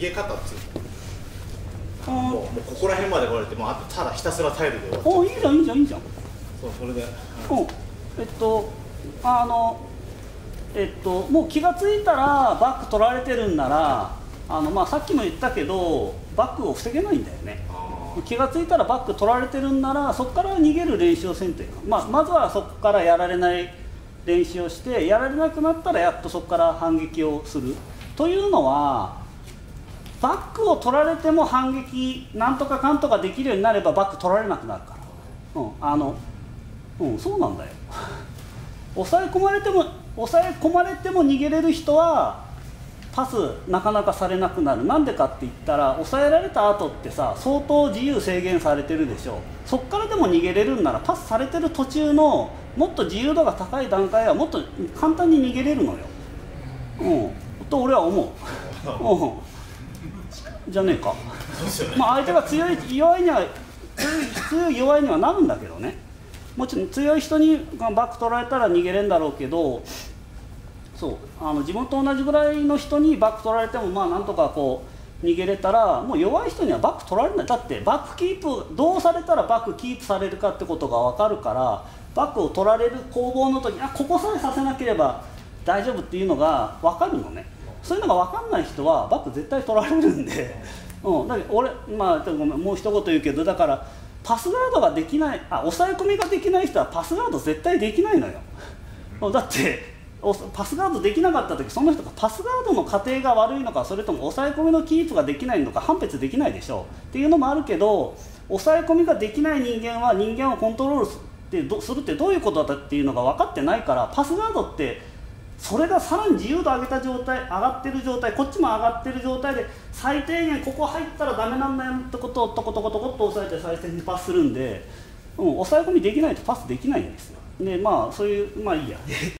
げ方っつうのもうここら辺まで来られてもうあとただひたすらタイルで終わっちゃう。 いいじゃんいいじゃんいいじゃん。 そうそれで、 もう気が付いたらバック取られてるんならさっきも言ったけどバックを防げないんだよね。気が付いたらバック取られてるんならそこから逃げる練習をせんというか、まずはそこからやられない練習をしてやられなくなったらやっとそこから反撃をするというのはバックを取られても反撃なんとかかんとかできるようになればバック取られなくなるから、そうなんだよ抑え込まれても逃げれる人はパスなかなかされなくなる。なんでかって言ったら抑えられた後ってさ相当自由制限されてるでしょ。そっからでも逃げれるんならパスされてる途中のもっと自由度が高い段階はもっと簡単に逃げれるのよ、と俺は思う、じゃねえか相手が強い弱いにはなるんだけどね。もちろん強い人にバック取られたら逃げれるんだろうけど、そう自分と同じぐらいの人にバック取られてもなんとかこう逃げれたらもう弱い人にはバック取られない。だってバックキープどうされたらバックキープされるかってことが分かるからバックを取られる攻防の時ここさえさせなければ大丈夫っていうのが分かるのね。そういうのが分かんない人はバック絶対取られるんで、だけど俺ごめんもう一言言うけどだからパスガードができない抑え込みができない人はパスガード絶対できないのよ。だってパスガードできなかった時その人がパスガードの過程が悪いのかそれとも抑え込みのキープができないのか判別できないでしょっていうのもあるけど抑え込みができない人間は人間をコントロールするってどういうことだっていうのが分かってないからパスガードってそれがさらに自由度上げた状態上がってる状態こっちも上がってる状態で最低限ここ入ったらダメなんだよってことをトコトコトコっと押さえて最先にパスするんで、抑え込みできないとパスできないんですよ。でそういういいや